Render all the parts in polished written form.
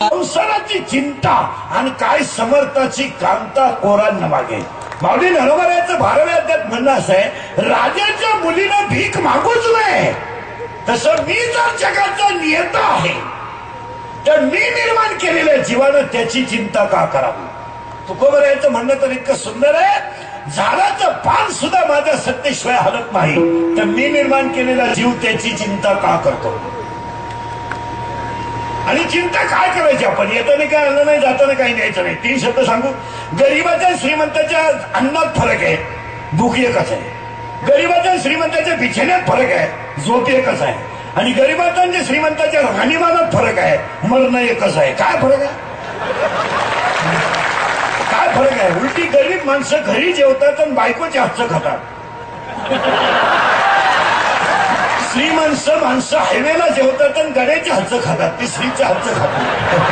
संसाराची चिंता आणि काय समर्थाची कांता कोरांना मागे. माऊली नरोबराचं भारव्यात म्हणणं असं आहे, राजाच्या मुलीनं भीक मागूच नये. तसं मी जर जगाचा नियता आहे तर मी निर्माण केलेल्या जीवानं त्याची चिंता का करावी. तुकोबराचं म्हणणं तर इतकं सुंदर आहे, झाडाचं पान सुद्धा माझ्या सत्तेशिवाय हलत नाही, तर मी निर्माण केलेला जीव त्याची चिंता का करतो. आणि चिंता काय करायची आपण. येताना काय आणलं नाही, जाताना काही न्यायचं नाही. 3 शब्द सांगू. गरीबाच्या श्रीमंताच्या अन्नात फरक आहे, भूक एकच आहे. गरीबाच्या श्रीमंताच्या बिछाण्यात फरक आहे, झोप एकच आहे. आणि गरीबाच्या आणि श्रीमंताच्या राहणीमानात फरक आहे, मरण एकच आहे. काय फरक आहे, काय फरक आहे. उलटी गरीब माणसं घरी जेवतात आणि बायकोच्या हातचं खातात. श्रीमंत माणसं हायवेला जेवतात आणि गड्याच्या हातचं खातात, ती स्त्रीच्या हातचं खातात.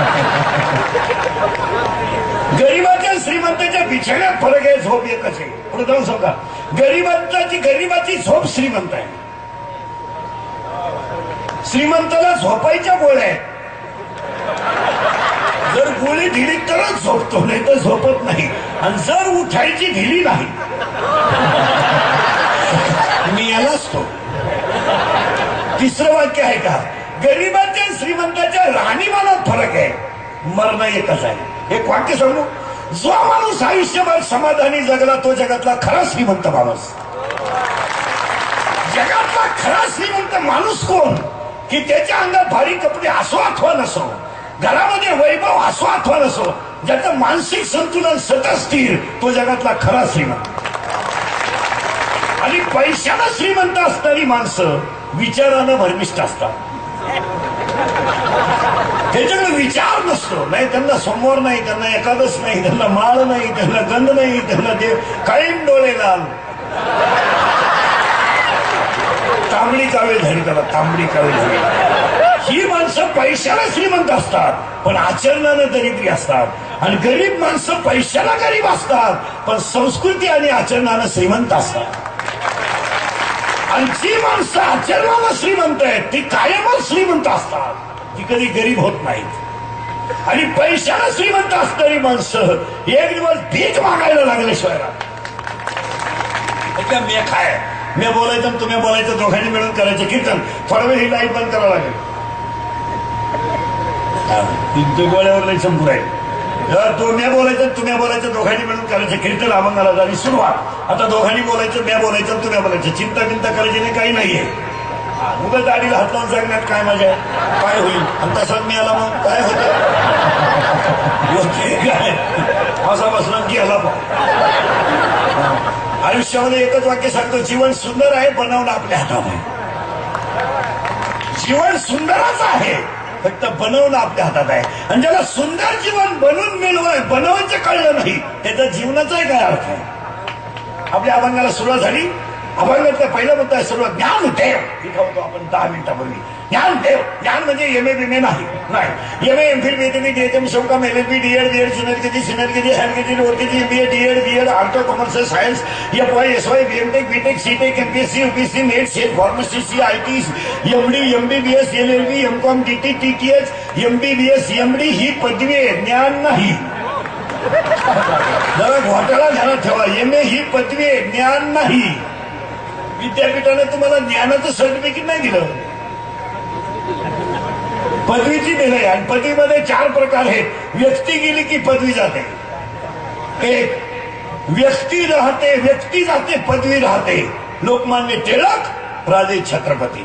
गरीबाच्या श्रीमंताच्या बिछाण्यात फरक आहे, झोप एकच आहे. पुढे जाऊन सांगा, गरीबाची झोप श्रीमंत आहे, श्रीमंताला झोपायच्या गोळ्या आहेत. जर गोळी ढिली तरच झोपतो, नाही तर झोपत नाही. आणि जर उठायची ढिली नाही, मी याला असतो. तिसरं वाक्य आहे का, गरीबाच्या श्रीमंताच्या राहणीमानात फरक आहे, मरण एकच आहे. एक वाक्य सांगू, जो माणूस आयुष्यभर समाधानी जगला तो जगातला खरा श्रीमंत माणूस. जगातला खरा श्रीमंत माणूस कोण, की त्याच्या अंगात भारी कपडे असो अथवा नसो, घरामध्ये वैभव असो अथवा नसो, ज्याचं मानसिक संतुलन सतत स्थिर, तो जगातला खरा श्रीमंत. आणि पैशानं श्रीमंत असणारी माणसं विचारानं भरमिष्ट असतात. त्याच्याकडे विचार नसतो. नाही त्यांना सोमवार नाही, त्यांना एकादश नाही, त्यांना माळ नाही, त्यांना गंध नाही, त्यांना देव कायम डोळे लाल. तांबडी कावे झाली त्याला, तांबडी कावे झाली. ही माणसं पैशाला श्रीमंत असतात पण आचरणानं दरिद्री असतात. आणि गरीब माणसं पैशाला गरीब असतात पण संस्कृती आणि आचरणानं श्रीमंत असतात. आणि जी माणसं आचरणानं श्रीमंत आहेत ती कायमच श्रीमंत असतात, ती कधी गरीब होत नाहीत. आणि पैशानं श्रीमंत असणारी माणसं एक दिवस भीक मागायला लागल्याशिवाय मी खाय, मी बोलायचं तुम्ही बोलायचं, दोघांनी मिळून करायचं कीर्तन. थोडा वेळ ही लाईट बंद करावं लागेल. गोळ्यावर लई संपूर आहे. तुम्ही बोलायचं तुम्ही बोलायचं, दोघांनी मिळून करायचं कीर्तन. अभंगाला झाली सुरुवात. आता दोघांनी बोलायचं, मी बोलायचं तुम्ही बोलायचं. चिंता बिंता करायची नाही, काही नाहीये. उगाच दाढीला हात लावून सांगण्यात काय मजा आहे, काय होईल. आणि तसाच मी आला मग काय होतं, काय असा बसला की आला. आयुष्यामध्ये एकच वाक्य सांगतो, जीवन सुंदर आहे, बनवणं आपल्या हातात आहे. जीवन सुंदरच आहे, फक्त बनवणं आपल्या हातात आहे. आणि ज्याला सुंदर जीवन बनवून बनवायचं कळलं नाही त्याच्या जीवनाचाही काय अर्थ आहे. आपल्या अभंगाला सुरुवात झाली. अभंगातलं पहिलं मुद्दा आहे सर्व ज्ञान देव. इथं होतो आपण 10 मिनिटापूर्वी. ज्ञान देव, ज्ञान म्हणजे एमए बिमे नाही. एमए एमफिल बीएमए डीएचएम शोकम LLB DEd BEd senior KG हॅर KG lower KG MBA DEd BEd art commerce science FY SY बीएमटेक बीटेक सीटेक MPSC UPSC NET SET pharmacy C IT MD MBBS LLB MCom TT TTH MBBS MD ही पदवी आहे, ज्ञान नाही. जरा घोटाळा ध्यानात ठेवा. एमए ही पदवी आहे, ज्ञान नाही. विद्यापीठाने तुम्हाला ज्ञानाचं सर्टिफिकेट नाही दिलं, पदवीची दिलंय. आणि पदवीमध्ये 4 प्रकार आहेत. व्यक्ती गेली की पदवी जाते. एक व्यक्ती राहते, व्यक्ती जाते, पदवी राहते. लोकमान्य टिळक, राजे छत्रपती.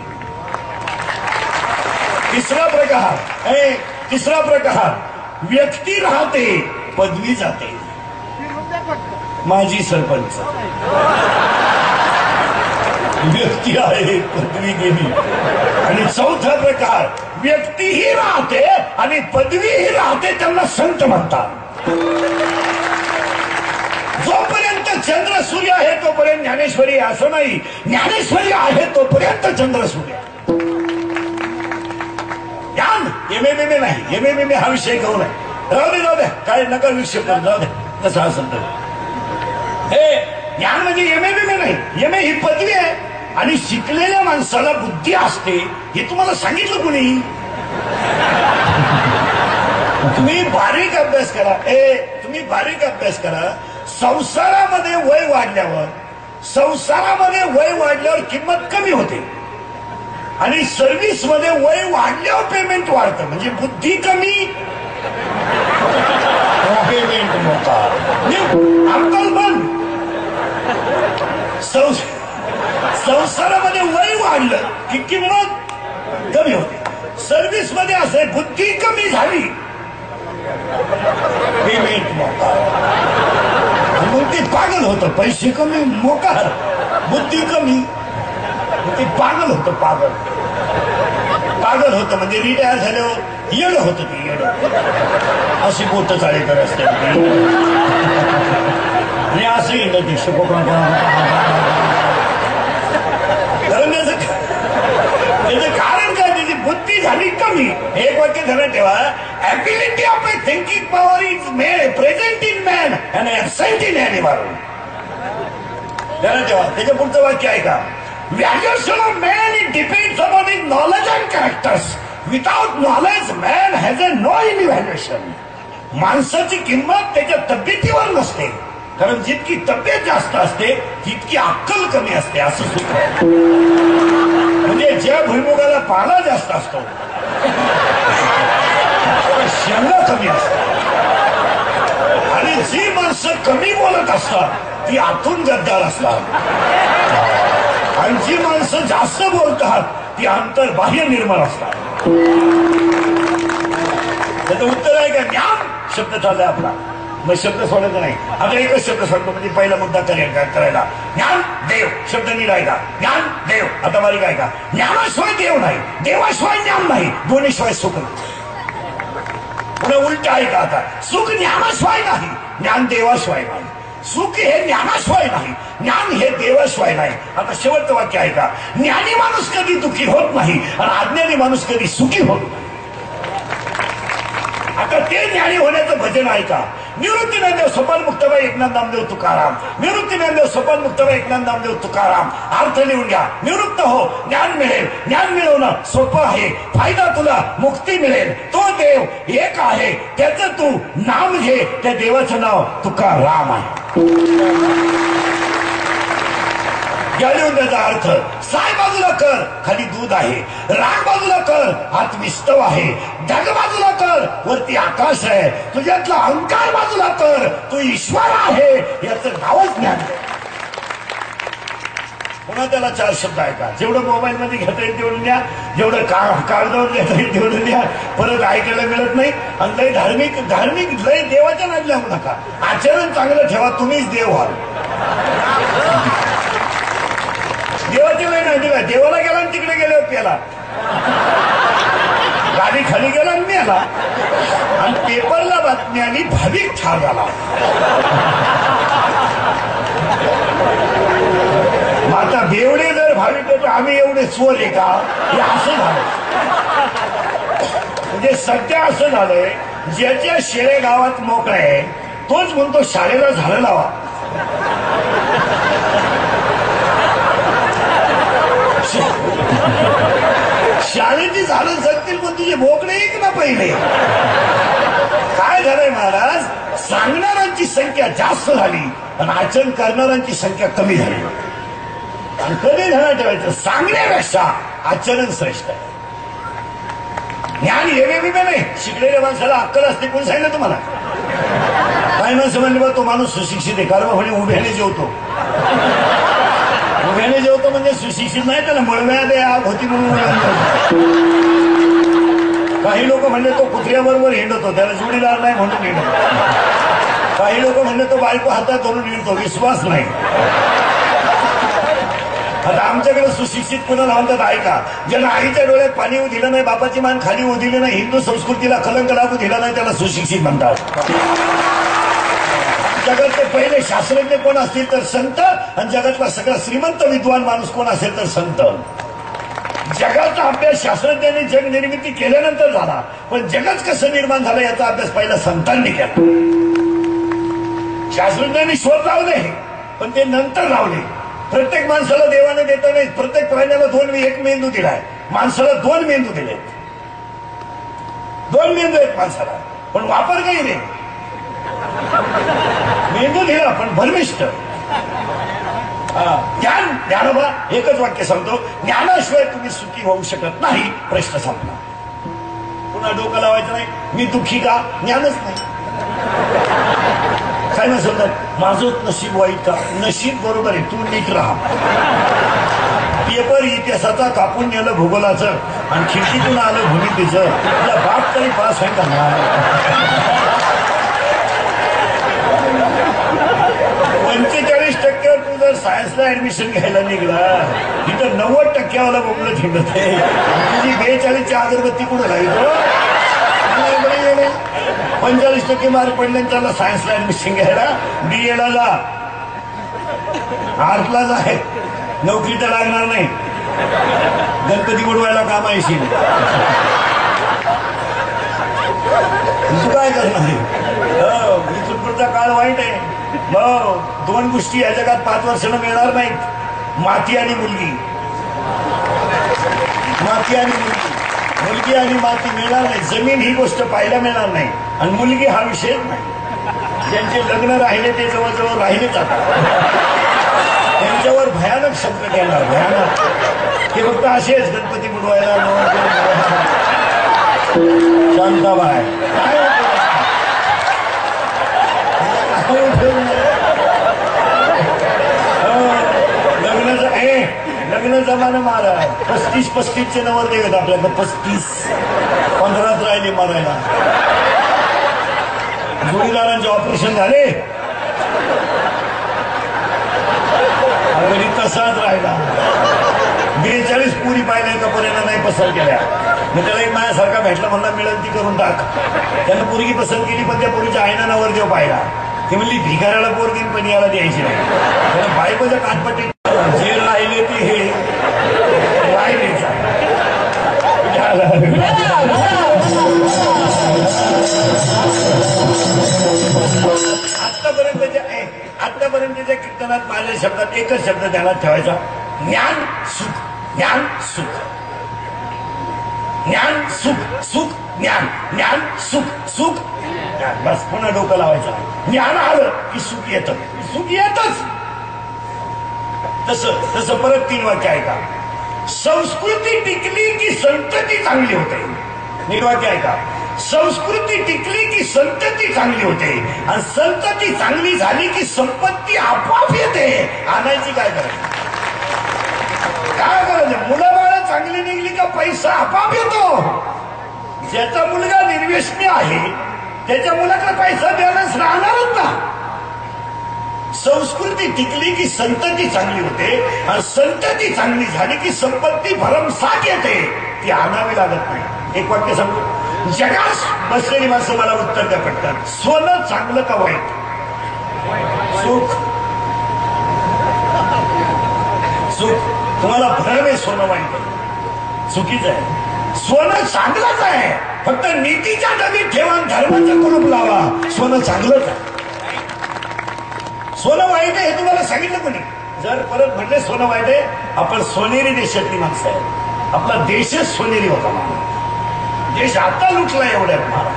तिसरा प्रकार व्यक्ती राहते, पदवी जाते. माजी सरपंच. व्यक्ती आहे, पदवी गेली. आणि चौथा प्रकार व्यक्तीही राहते आणि पदवीही राहते, त्यांना संत म्हणतात. जोपर्यंत चंद्र सूर्य आहे तोपर्यंत ज्ञानेश्वरी असं नाही, ज्ञानेश्वरी आहे तोपर्यंत चंद्र सूर्य. ज्ञान एमए नाही, एमए हा विषय घेऊ नये. जाऊ द्या काय नका विषय करू, जाऊ द्या तसं असेल तर. हे ज्ञान म्हणजे एमए नाही, एमए ही पदवी आहे. आणि शिकलेल्या माणसाला बुद्धी असते हे तुम्हाला सांगितलं कोणी. तुम्ही बारीक अभ्यास करा. तुम्ही बारीक अभ्यास करा. संसारामध्ये वय वाढल्यावर किंमत कमी होते आणि सर्व्हिस मध्ये वय वाढल्यावर पेमेंट वाढतं. म्हणजे बुद्धी कमी, पेमेंट मोठा, अक्कल बंद. संसारामध्ये वय वाढलं की किंमत कमी होते. सर्व्हिस मध्ये असे बुद्धी कमी झाली पेमेंट मोठा. मग ते पागल होतं. पैसे कमी, मोकार, बुद्धी कमी, ते पागल होतं. पागल होतं म्हणजे रिटायर झाल्यावर येड होतं. ते येड अशी बोट चाळीकर असते आणि असं येतं ते शिकोपण. त्याचं कारण काय? त्याची बुद्धी झाली कमी. एक वाक्य ध्यानात ठेवा. Ability of a thinking power is present in man and absent in animal. ध्यानात ठेवा. त्याच्या पुढचं वाक्य आहे का? Valuation of man it depends upon his knowledge and characters. Without knowledge man has a no evaluation. माणसाची किंमत त्याच्या तब्येतीवर नसते, कारण जितकी तब्येत जास्त असते तितकी अक्कल कमी असते. असं सूत्र आहे. म्हणजे ज्या भुईमुगाला पाला जास्त असतो शेंगा कमी असतात आणि जी माणसं कमी बोलत असतात ती आतून गद्दार असतात आणि जी माणसं जास्त बोलतात ती अंतर बाह्य निर्मळ असतात. त्याचं उत्तर आहे का? ज्ञान शब्द चाललाय आपला. मग शब्द सोडायचा नाही. आता एकच शब्द सोडतो म्हणजे पहिला मुद्दा करायला. ज्ञान देव शब्द निघायचा. ज्ञान देव. आता बारीक आहे का? ज्ञानाशिवाय देव नाही, देवाशिवाय ज्ञान नाही, दोन्हीशिवाय सुख नाही. पुन्हा उलट आहे का? आता सुख ज्ञानाशिवाय नाही, ज्ञान देवाशिवाय नाही. सुख हे ज्ञानाशिवाय नाही, ज्ञान हे देवाशिवाय नाही. आता शेवटचं वाक्य आहे का? ज्ञानी माणूस कधी दुःखी होत नाही आणि अज्ञानी माणूस कधी सुखी होत नाही. आता ते ज्ञानी होण्याचं भजन आहे का? निवृत्ती ज्ञानदेव सोपान मुक्ताबाई एकनाथ नामदेव तुकाराम. निवृत्ती ज्ञानदेव सोपान मुक्ताबाई एकनाथ नामदेव तुकाराम. अर्थ लिहून घ्या. निवृत्त हो, ज्ञान मिळेल. ज्ञान मिळवणं सोपं आहे. फायदा तुला मुक्ती मिळेल. तो देव एक आहे, त्याचं तू नाम घे. त्या देवाचं नाव तुकाराम आहे. लिहून त्याचा अर्थ. साय बाजूला कर, खाली दूध आहे. राग बाजूला कर, आत विस्तव आहे. ढग बाजूला कर, वरती आकाश आहे. तुझ्यातला अहंकार बाजूला कर, तू ईश्वर आहे. याचं नावच ज्ञान. पुन्हा त्याला 4 शब्द आहे का? जेवढं मोबाईल मध्ये घेता येईल तेवढं द्या, जेवढं कागदावर घेता येईल तेवढं द्या. परत ऐकायला मिळत नाही. आणि लय धार्मिक लय देवाच्या नादी लागू नका. आचरण चांगलं ठेवा, तुम्हीच देव व्हाल. देवाची वेळ नाही दिला. देवाला गेला आणि तिकडे गेल्यावर प्याला, गाडी खाली गेला आणि मेला. आणि पेपरला बातमी आली भाविक ठार झाला. आता बेवडे जर भाविक तर आम्ही एवढे चोर आहे का? हे असं झालं. म्हणजे सध्या असं झालंय, ज्याच्या शेळे गावात मोकळा आहे तोच म्हणतो शाळेला झाडं लावा. शाळेची झाडं जगतील पण तुझे भोकणे एक ना पहिले. काय झालंय महाराज? सांगणाऱ्यांची संख्या जास्त झाली आणि आचरण करणाऱ्यांची संख्या कमी झाली. आणि कधी ध्यानात ठेवायचं, सांगण्यापेक्षा आचरण श्रेष्ठ आहे. ज्ञान येवे नाही. शिकलेल्या माणसाला अक्कल असते. कोण सांगितलं तुम्हाला? काय माणसं म्हणले बा तो माणूस सुशिक्षित आहे, कारण म्हणे उभ्याने जेवतो. उभ्याने जेवतो म्हणजे सुशिक्षित नाही, त्याला मळव्या आग होती म्हणून. काही लोक म्हणले तो कुत्र्याबरोबर हिंडतो, त्याला जोडीदार नाही म्हणून हिंडतो. काही लोक म्हणले तो बायको हातात धरून हिंडतो, विश्वास नाही. आता आमच्याकडे सुशिक्षित कुणाला म्हणतात ऐका, ज्याला आईच्या डोळ्यात पाणी येऊ दिलं नाही, बापाची मान खाली होऊ दिली नाही, हिंदू संस्कृतीला कलंक लागू दिला नाही, त्याला सुशिक्षित म्हणतात. जगातले पहिले शास्त्रज्ञ कोण असतील तर संत, आणि जगातला सगळा श्रीमंत विद्वान माणूस कोण असेल तर संत. जगाचा अभ्यास शास्त्रज्ञांनी जग निर्मिती केल्यानंतर झाला, पण जगच कसं निर्माण झालं याचा अभ्यास पहिला संतांनी केला. शास्त्रज्ञांनी शोध लावले पण ते नंतर लावले. प्रत्येक माणसाला देवाने देता नाही, प्रत्येक प्राण्याला एक मेंदू दिलाय, माणसाला 2 मेंदू दिलेत. 2 मेंदू आहेत माणसाला. पण वापर काही नाही. मेंदू दिला पण भरमिष्ट. ज्ञान ज्ञानोबा एकच वाक्य सांगतो, ज्ञानाशिवाय तुम्ही सुखी होऊ शकत नाही. प्रश्न संपला. पुन्हा डोकं लावायचं नाही. मी दुःखी का? ज्ञानच नाही. काय नाही समजत माझं नशीब वाईट का? नशीब बरोबर आहे, तू नीट राहा. पेपर इतिहासाचा कापून नेलं भूगोलाचं आणि खिडकीतून आलं भूमितीचं. तुला बाप तरी पास होईल का? 45% तू जर सायन्सला ऍडमिशन घ्यायला निघला, तिथं 90% बोबलं थिंडत आहे. तुझी 42ची अगरबत्ती कुठं राहिलो? 45% मार्क पडले त्याला सायन्सला ऍडमिशन घ्यायला. BA ला जा, आर्टला जा, नोकरी तर लागणार नाही. गणपती बुडवायला काम येशील. तू काय करणार? इथून पुढचा काळ वाईट आहे. दोन गोष्टी या जगात 5 वर्षांना मिळणार नाहीत, माती आणि मुलगी. माती आणि मुलगी, मुलगी आणि माती मिळणार नाही. जमीन ही गोष्ट पाहायला मिळणार नाही आणि मुलगी हा विषय नाही. ज्यांचे लग्न राहिले ते जवळजवळ राहिले जातात. त्यांच्यावर भयानक संकट येणार, भयानक. ते फक्त असेच गणपती बुडवायला. शांताबाई काय लग्न जमाना मारा. 35-35चे नवर देत आपल्याकडे. 35 15 राहिले मारायला. जोडीदारांचे ऑपरेशन झाले, अगदी तसाच राहिला. 42 पुरी पाहिल्या का पर्यंत नाही पसंत केल्या. मग त्याला एक माझ्यासारखा भेटला, म्हणला मिळेल ती करून टाक. त्यानं पुरगी पसंत केली, पण त्या पुरीच्या आईना नवरदेव पाहिला. ती म्हणली भिकाऱ्याला पोरगी पण याला द्यायची नाही. त्याला बायकोच्या कानपट्टी जे राहिले ते हे राहिलेच. आतापर्यंतच्या कीर्तनात माझ्या शब्दात एकच शब्द ध्यानात ठेवायचा, ज्ञान सुख. ज्ञान सुख, ज्ञान सुख, सुख ज्ञान, ज्ञान सुख, सुख ज्ञान. बस पुन्हा डोकं लावायचं. ज्ञान आलं की सुख येतं, सुख येतच. तसं परत 3 वाक्य ऐका. संस्कृती टिकली की संतती चांगली होते. नीट वाक्य ऐका. संस्कृती टिकली की संतती चांगली होते आणि संतती चांगली झाली की संपत्ती आपोआप येते. आणायची काय गरज? काय गरज? मुलं बाळ चांगली निघली का पैसा आपोआप येतो. ज्याचा मुलगा निर्व्यसनी आहे त्याच्या मुलाकडे पैसा बॅलन्स राहणारच ना. संस्कृती टिकली की संतती चांगली होते आणि संतती चांगली झाली की संपत्ती भरमसाठ येते. ती आणावी लागत नाही. एक वाक्य सांगू. जगास बसलेली माणसं मला उत्तर द्या पटकन. सोनं चांगलं का वाईट? सुख. सुख. तुम्हाला भरम आहे सोनं वाईट आहे, चुकीचं आहे. सोनं चांगलंच आहे, फक्त नीतीच्या डबीत ठेवा, धर्माचं कुलूप लावा. सोनं चांगलंच आहे. सोनं वाईट आहे हे तुम्हाला सांगितलं कोणी? जर परत म्हटले सोनं वाईट आहे, आपण सोनेरी देशातली माणसं आहे. आपला देशच सोनेरी होता. देश आता लुटला एवढ्यात महाराज.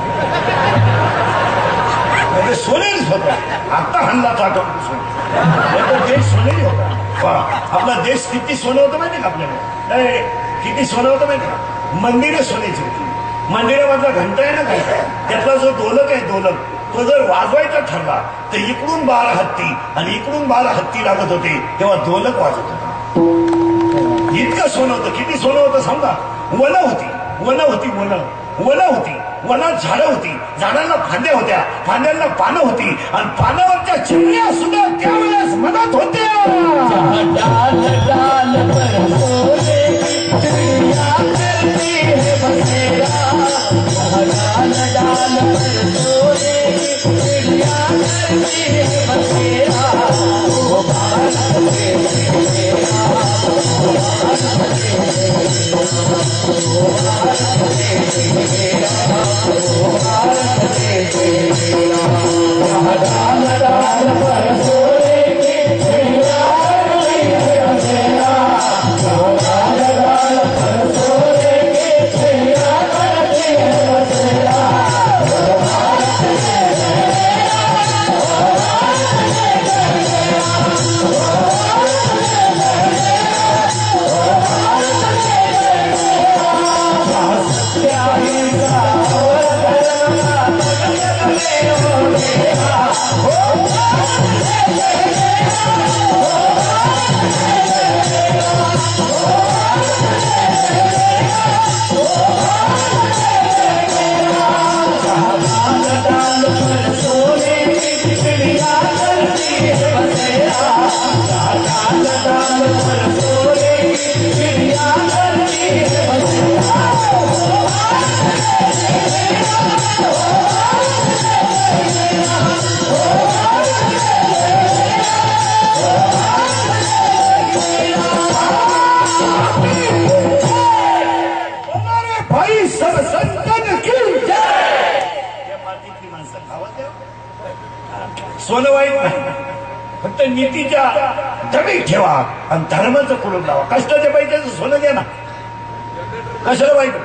म्हणजे सोनेरीच होता. आता हल्ला टाकून देश सोनेरी होता. आपला देश किती सोनं होतं माहिती का आपल्याला? किती सोनं होतं माहिती का? मंदिरं सोन्याची होती. मंदिरामधला घंटा आहे ना, घंटा त्यातला जो ढोलक आहे, ढोलक तो जर वाजवायचा ठरला तर इकडून 12 हत्ती आणि इकडून 12 हत्ती लागत होते, तेव्हा ढोलक वाजत होता. इतकं सोनं होतं. किती सोनं होतं सांगा? वनं होती, वनं होती, वनं होती, वनात झाडं होती, झाडांना फांद्या होत्या, फांद्यांना पानं होती आणि पानावरच्या चिमण्या सुद्धा त्यावेळेस मनात होत्या. सोनं वाईट नाही, फक्त नीतीच्या दबी ठेवा आणि धर्माचं कुलूप लावा. कष्टाच्या पैशाचं सोनं घ्या ना, कशाला वाईट,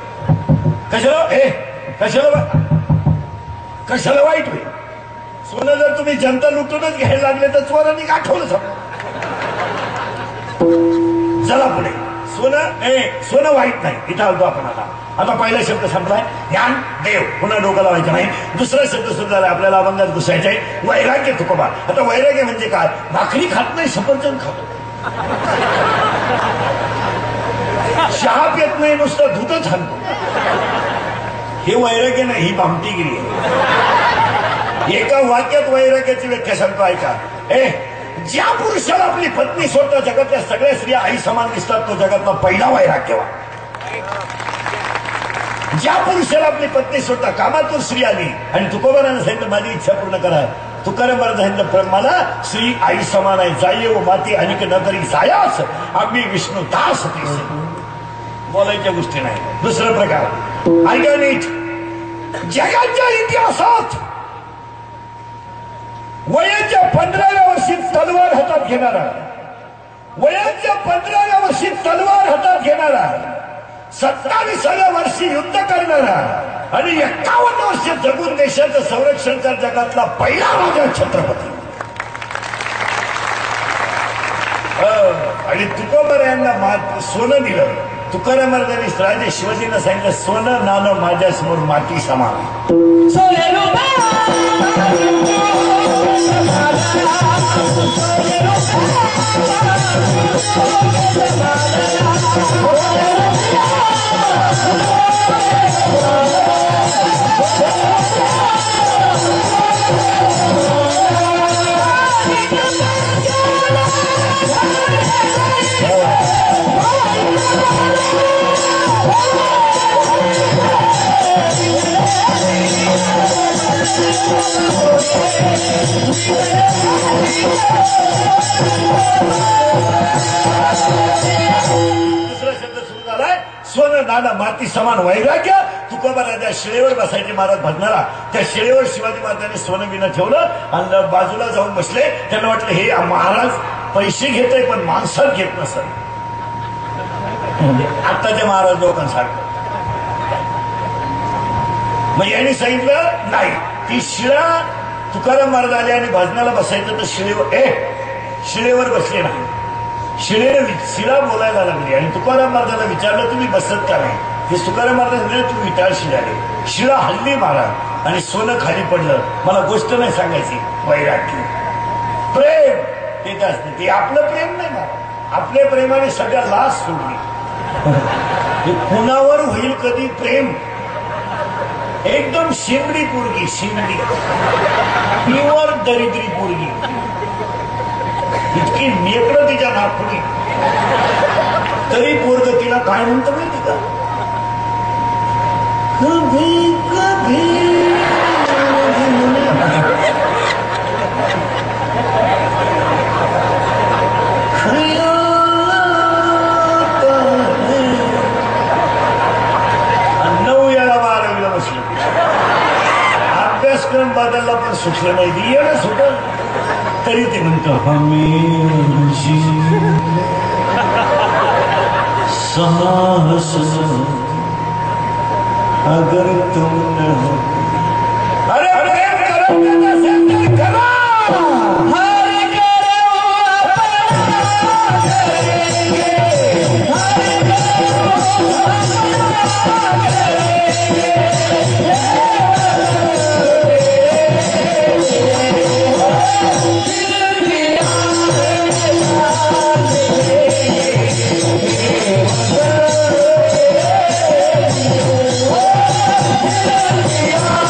कशाला वाईट होईल. सोनं जर तुम्ही जनता लुटूनच घ्यायला लागले तर चोरांनी गाठवलं समजा. चला पुढे. सोनं वाईट नाही, इथं आलतो आपण. आता पहिला शब्द संपलाय, ज्ञान देव, पुन्हा डोकं लावायचं नाही. दुसरा शब्द सुद्धा आपल्याला अभंगात घुसायचा आहे, वैराग्य तुकोबा. आता वैराग्य म्हणजे काय? भाकरी खात नाही, सफरचंद खातो. चहा पेत नाही, नुसतं दूधच आणतो. हे वैराग्य नाही, ही भामटीगिरी आहे. एका वाक्यात वैराग्याची व्याख्या सांगतो, ऐका. ज्या पुरुषाला आपली पत्नी सोडता जगातल्या सगळ्या स्त्रिया आई समान दिसतात, तो जगातला पहिला वैराग्यवान. ज्या पुरुषाला आपली पत्नी सोडता कामातून स्त्री आली आणि तुकोबारानं सांगितलं माझी इच्छा पूर्ण करा, तुकाराम महाराज सांगितलं मला स्त्री आई समान आहे. जाये व माती अनिक न तरी सायास आम्ही विष्णू दास तीस. बोलायच्या गोष्टी नाही. दुसरा प्रकार ऐका नीट. जगाच्या इतिहासात वयाच्या 15व्या वर्षी तलवार हातात घेणारा, वयाच्या 15व्या वर्षी तलवार हातात घेणारा, 27व्या वर्षी युद्ध करणारा आणि 51 वर्ष जगून देशाचं संरक्षण कर जगातला पहिला राजा छत्रपती. आणि तुकोबार यांना सोनं दिलं. तुकाराम महाराजांनी राजे शिवाजींना सांगितलं सोनं नाणं माझ्यासमोर माती समान. दुसरा शब्द सुरू झालाय सोनं नाणं माती समान वैराग्य. तुकोबा राजा शिळेवर बसायचे महाराज भजनाला. त्या शिळेवर शिवाजी महाराजांनी सोनं बिनं ठेवलं आणि बाजूला जाऊन बसले. त्यांना वाटलं हे महाराज पैसे घेतोय पण माणसात घेत नसत. आत्ताच्या महाराज लोकांसारखं. मग यांनी सांगितलं नाही, ती शिळा तुकाराम महाराज आले आणि भजनाला बसायचं तर शिळेवर बसले नाही. शिळा बोलायला लागली आणि तुकाराम महाराजांना विचारलं तुम्ही बसत का नाही. हे तुकाराम महाराज म्हणजे तू विटाळ शिळाले. शिळा हल्ली महाराज आणि सोनं खाली पडलं. मला गोष्ट नाही सांगायची. वैराग्य प्रेम ते असते, ते आपलं प्रेम नाही महाराज. आपल्या प्रेमाने सगळ्या लाच सोडली. कुणावर होईल कधी प्रेम. एकदम शिंबडी पोरगी, शिंबडी प्युअर दरिद्री पोरगी, इतकी नेकडं तिच्या नागपुडी, तरी पोरग तिला काय म्हणतं माहिती का, कभी कभी अभ्यासक्रम बदलला पण सुटलं नाही. येणं सुटल तरी ते म्हणतो हमेशी साहस अगर तुम न हो. अरे करा Yeah.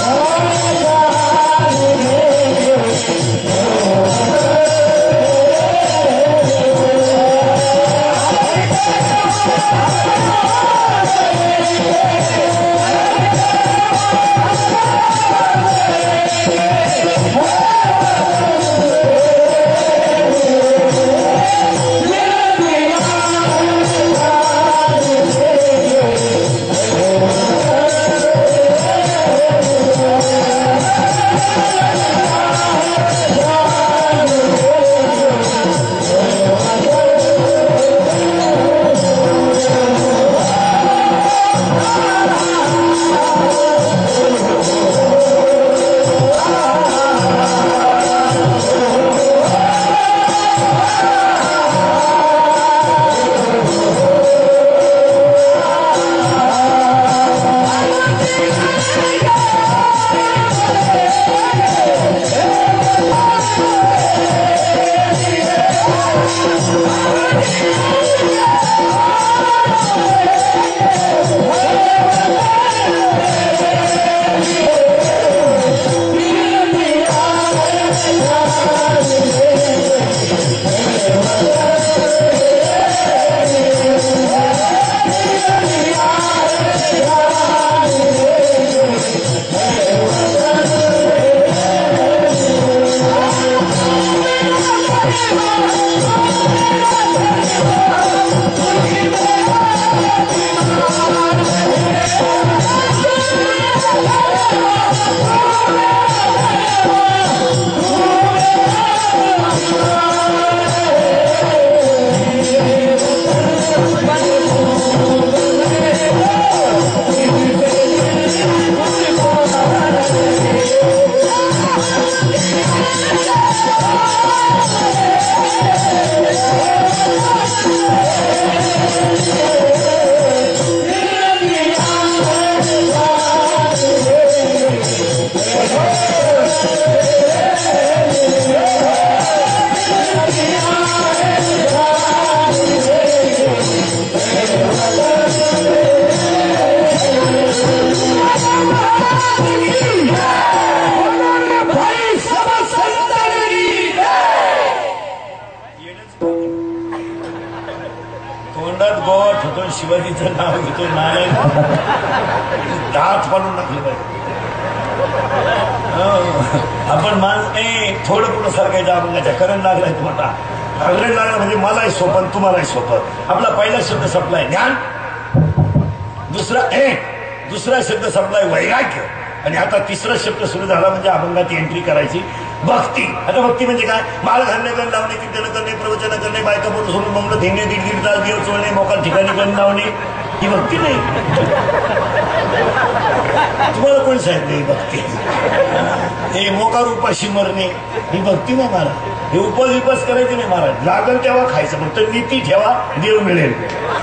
शिवाजीचं नाव घेतो नारायण दात पाडून टाकलं पाहिजे. आपण थोडं पुढं सरकायचं अभंगाच्या करंट लागलाय तुम्हाला. करंट लागला म्हणजे मलाही सोपं तुम्हालाही सोपं. आपला पहिला शब्द संपलाय ज्ञान, दुसरा शब्द संपलाय वैराग्य, आणि आता तिसरा शब्द सुरू झाला म्हणजे अभंगात एंट्री करायची भक्ती. आता भक्ती म्हणजे काय? माळ घालणे, गण लावणे, कीर्तन करणे, प्रवचन करणे, बायका बोलून सोडून मग धेंगे, दीड तास देव चोळणे, मोकाल ठिकाणी गण लावणे, ही भक्ती नाही. तुम्हाला कोण सांगितलं ही भक्ती? हे मोकार उपाशी मरणे ही भक्ती नाही महाराज. हे उपास करायचे नाही महाराज. लागल तेव्हा खायचं, फक्त नीती ठेवा, देव मिळेल.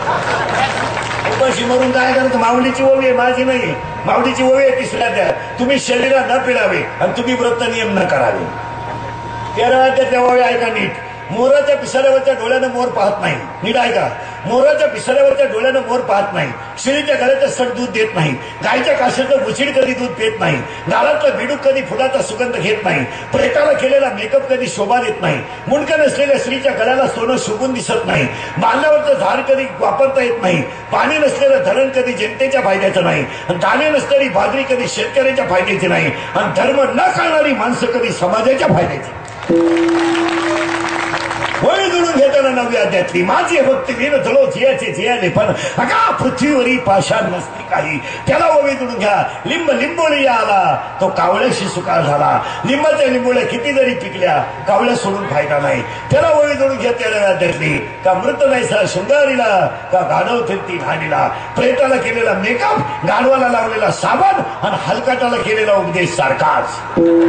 उपाशी मरून काय करायचं? माऊलीची ओवी आहे, माझी नाही. माऊलीची ओवी आहे तिसऱ्या द्या, तुम्ही शरीरा न पिळावे आणि तुम्ही व्रत नियम न करावे. 13 त्या ओवी ऐका नीट. मोराच्या पिसाऱ्यावरच्या डोळ्यानं मोर पाहत नाही. नीट ऐका. मोराच्या पिसाऱ्यावरच्या डोळ्यानं मोर पाहत नाही. शिळीच्या गळ्याचं सड दूध देत नाही. गायच्या काशाचं बुचिड कधी दूध पेत नाही. गालातलं बिडूक कधी फुलाचा सुगंध घेत नाही. प्रेताला केलेला मेकअप कधी शोभा देत नाही. मुंडकं नसलेल्या स्त्रीच्या गळ्याला सोनं शोभून दिसत नाही. बांधावरचं झाड कधी वापरता येत नाही. पाणी नसलेलं धरण कधी जनतेच्या फायद्याचं नाही. दाणे नसलेली बाजरी कधी शेतकऱ्याच्या फायद्याची नाही. आणि धर्म न कळणारी माणसं कधी समाजाच्या फायद्याची. वळी जुळून घेताना नवी अध्यात्मी माझी भक्ती विन जलो जियाचे जियाले पण अगा पृथ्वीवरी पाषाण नसती काही. त्याला ओवी जुळून घ्या. लिंबोळी आला तो कावळ्याशी सुकाळ झाला. लिंबाच्या लिंबोळ्या किती जरी पिकल्या कावळ्या सोडून फायदा नाही. त्याला ओवी जुळून घेत नवी अध्यात्मी. का मृत नाहीसा शृंगारीला, का गाढव फिरती घाणीला. प्रेताला केलेला मेकअप, गाढवाला लावलेला साबण आणि हलकाटाला केलेला उपदेश सारखाच.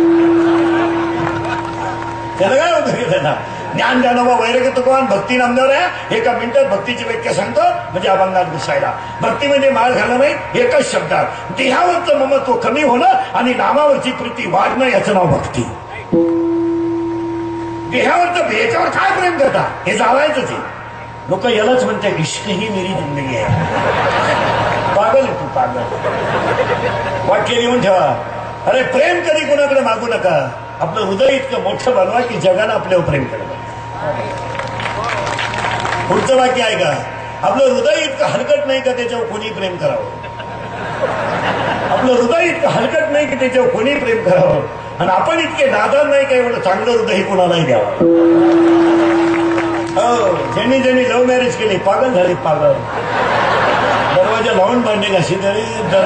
त्याला काय उपयोग ना? ज्ञान ज्ञानोबा वैराग्य तुकोबान भक्ती नामदेव आहे. एका मिनिटात भक्तीची व्याख्या सांगतो म्हणजे अभंगात घुसायला. भक्ती म्हणजे माळ घालणं नाही, एकच शब्दात. देहावरचं ममत्व कमी होणं आणि नामावरची प्रीती वाढणं याचं नाव भक्ती. देहावरचं याच्यावर काय प्रेम करता हे जावायचंच आहे. लोक यालाच म्हणते इश्क ही मेरी जिंदगी आहे. पागल आहे तू, पागल. वाक्य लिहून ठेवा. अरे प्रेम कधी कोणाकडे मागू नका. आपलं हृदय इतकं मोठं बनवा की जगानं आपल्यावर प्रेम करावं. पुढचं वाक्य आहे का? आपलं हृदय इतकं हलकट नाही का त्याच्यावर कोणी प्रेम करावं. आपलं हृदय इतकं हलकट नाही की त्याच्यावर कोणी प्रेम करावं. आणि आपण इतके नादान नाही का एवढं चांगलं हृदय कोणालाही द्यावं. हो, ज्यांनी लव्ह मॅरेज केली पागल झाले, पागल. दरवाजा लावून भांडे घाशी तरी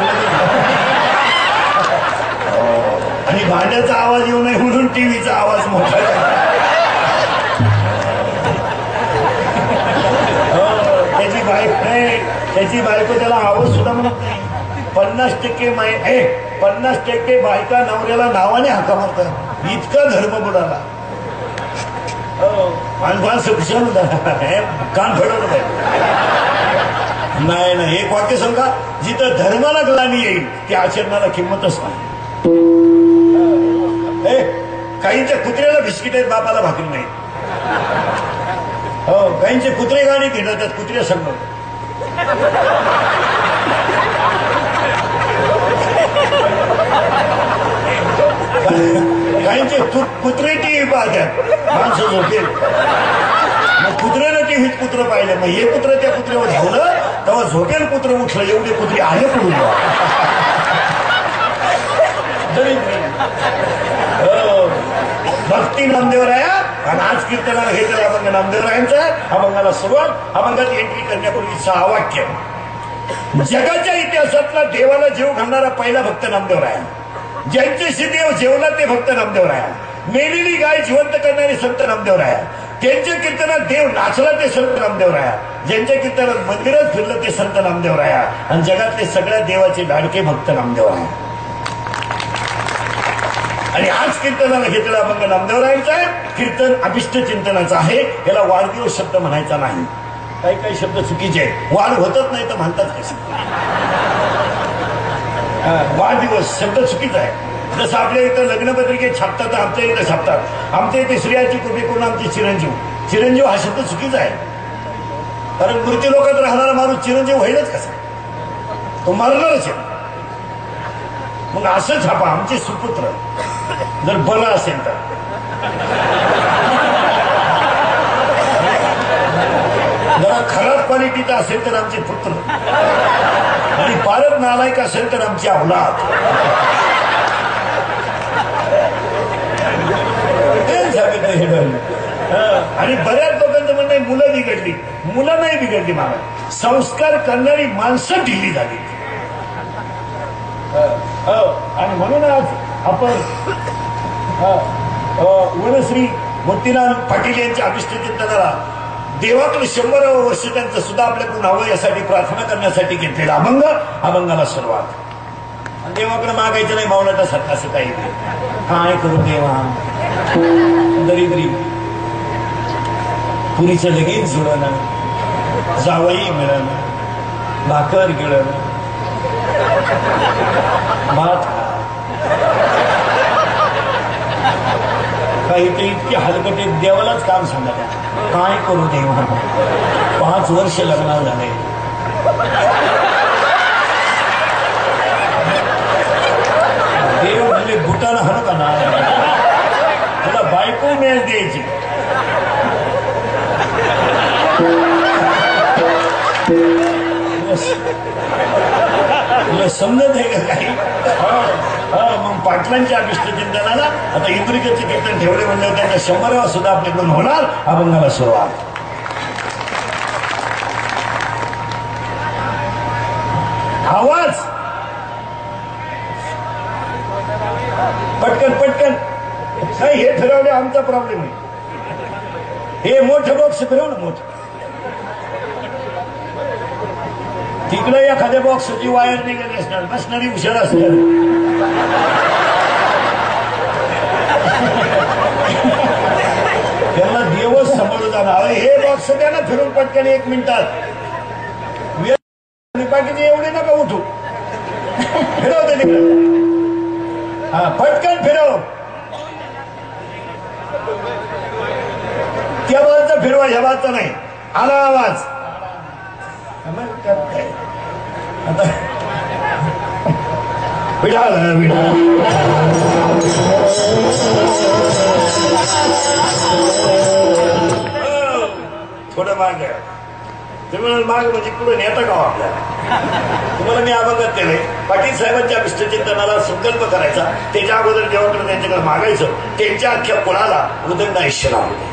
आणि भांड्याचा आवाज येऊ नये म्हणून टीव्हीचा आवाज मोठा. त्याची बायको त्याला आवाज सुद्धा म्हणत नाही. 50% बायका नवऱ्याला नावाने हाका मारतात. इतका धर्म बुडाला. कान फडवलं पाहिजे. नाही एक वाक्य सांगा. जिथं धर्माला ग्लानी येईल त्या आचरणाला किंमतच नाही. काहींच्या कुत्र्याला बिस्किट आहेत, बापाला भाकरी नाही. हो, काहींचे कुत्रे गाडी घेतात कुत्र्या संग. काहींचे कुत्रे टीव्ही पाहतात, माणसं झोपेल. मग कुत्र्यानं टीव्हीत कुत्र पाहिलं, मग हे कुत्र त्या कुत्र्यावर धावलं तेव्हा झोपेल कुत्र उठलं. एवढे कुत्रे आले पडून. भक्ती नामदेवराया. आणि आज कीर्तनाला घेतलेला अभंग नामदेवरायांचा. अभंगाला सुरुवात. अभंगात एंट्री करण्यापूर्वी 6 वाक्य. जगाच्या इतिहासातला देवाला जीव घालणारा पहिला भक्त नामदेवराया. ज्यांच्याशी देव जेवला ते भक्त नामदेवराया. मेलेली गाय जिवंत करणारे संत नामदेवराया. त्यांच्या कीर्तनात देव नाचला ते संत नामदेवराया. ज्यांच्या कीर्तनात मंदिरात फिरलं ते संत नामदेवराया. आणि जगातले सगळ्या देवाचे लाडके भक्त नामदेवराया. आणि आज कीर्तनाला घेतलेला अभंग नामदेवरायांचा आहे. कीर्तन अभिष्ट चिंतनाचं आहे. याला वाढदिवस शब्द म्हणायचा नाही. काही शब्द चुकीचे आहेत. वाढ होतच नाही तर म्हणतात कसे. वाढदिवस शब्द चुकीचा आहे. जसं आपल्या इथं लग्नपत्रिकेत छापतात, आमच्या इथं छापतात. आमच्या इथे स्त्रियाची कृपी करून आमचे चिरंजीव हा शब्द चुकीचा आहे. कारण मृत्यू लोकात राहणारा माणूस चिरंजीव होईलच कसा? तो मरणारच आहे. मग असं छापा आमचे सुपुत्र जर बला असेल तर. जरा खराब क्वालिटीचा असेल तर आमचे पुत्र आणि फारच नालायक असेल तर आमची अवलाद. आणि बऱ्याच लोकांचं म्हणणं मुलं बिघडली. मुलं नाही बिघडली मला, संस्कार करणारी माणसं ढिली झाली. आणि म्हणून आज आपण वनश्री मोतीलाल पाटील यांच्या अभिष्टचिंतनाला देवाकडे 100 वर्ष त्यांचं सुद्धा आपल्याकडून हवं यासाठी प्रार्थना करण्यासाठी घेतलेला अभंगाला सुरुवात. देवाकडे मागायचं नाही मावळटासारखं असं काही काय करू देवा, दरिद्री पुरीचं लगेच जुळणं, जावई मिळणं, भाकर गिळणं, भात काही ते इतके हलकटे देवालाच काम सांगत काय करू देवा. 5 वर्ष लग्नाला झाले, देव म्हणजे भूताना हल का ना तुला बायको मेल द्यायची. तुला समजत आहे का काही. मग पाटलांच्या अभिष्टचिंतनाला आता इंद्रिकचे कीर्तन ठेवले म्हणजे त्यांना 100वा सुद्धा आपल्याकडून होणार. अभंगाला सुरुवात. आवाज पटकन पटकन नाही, हे फिरवले आमचा प्रॉब्लेम आहे. हे मोठं बॉक्स फिरव ना, मोठं. तिकडे एखाद्या बॉक्सची वायर निघाली असणार, बसणारी हुशार असणार. त्यांना देवच समोर जाणार. हे बॉक्स त्यांना फिरून पटकन 1 मिनिटात. बाकीचे एवढे नका उठू, फिरवते तिकडे. हा पटकन फिरव. त्या बाजूचा फिरवा, ह्या बाजूचा नाही. आला आवाज आता विढाल विढाल. थोडं माग तुम्ही माग म्हणजे पुढे नेता का आपल्याला. तुम्हाला मी अभंगात केलंय, पाटील साहेबांच्या अभिष्टचिंतनाला संकल्प करायचा, त्याच्या अगोदर देवाकडे त्यांच्याकडे मागायचं. त्यांच्या अख्ख्या कुणाला उदंड आयुष्य लावलं.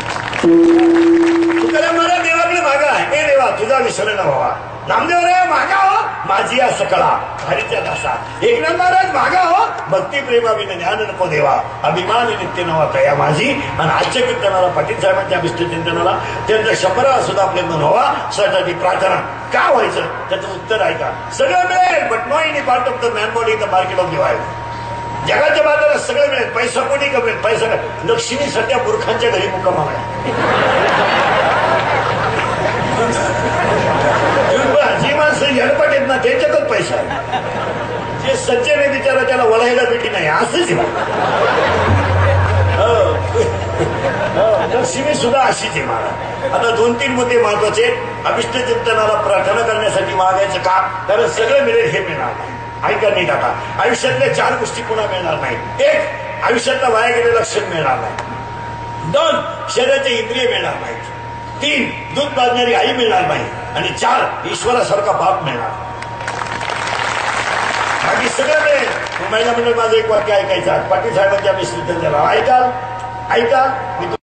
तुकाराम महाराज देवाकडे मागा, हे देवा तुझा विसर न व्हावा. नामदेव रे मागा हो माझी या सकळा हरीच्या दासा. एकनाथ महाराज मागा हो भक्ती प्रेमाविन ज्ञान नको देवा. अभिमान नित्य नवा तया माझी. आणि आजच्या कीर्तनाला पाटील साहेबांच्या अभिष्टचिंतनाला त्यांचा 100वा सुद्धा आपल्याकडून व्हावा साठी प्रार्थना. का व्हायचं त्याचं उत्तर ऐका. सगळं मिळेल but no any part of the man body in the market of divide. जगाच्या बाजारात सगळं मिळेल, पैसा कोणी कमेल, पैसा लक्ष्मी सध्या मूर्खांच्या घरी मुक्काम आहे. जी माणसं झडपट येत ना त्यांच्यातच पैसा आहे. जे सज्जन आहे बिचारा त्याला वळायला भेटी नाही, असंच लक्ष्मी सुद्धा अशीच आहे. मला आता 2-3 मुद्दे महत्वाचे. अभिष्टचिंतनाला प्रार्थना करण्यासाठी मागायचं का, कारण सगळं मिळेल हे मिळणार नाही. ऐका नीट आता. आयुष्यातल्या 4 गोष्टी पुन्हा मिळणार नाही. 1 आयुष्यातला वाया गेलेला क्षण मिळणार नाही. 2 शरीराचे इंद्रिय मिळणार नाहीत. 3 दूध पाजणारी आई मिळणार नाही. आणि 4 ईश्वरासारखा बाप मिळणार. बाकी सगळं मिळेल. महिला मंडळ माझं एक वाक्य ऐकायचं. पाटील साहेबांच्या अभिष्टचिंतनाला ऐका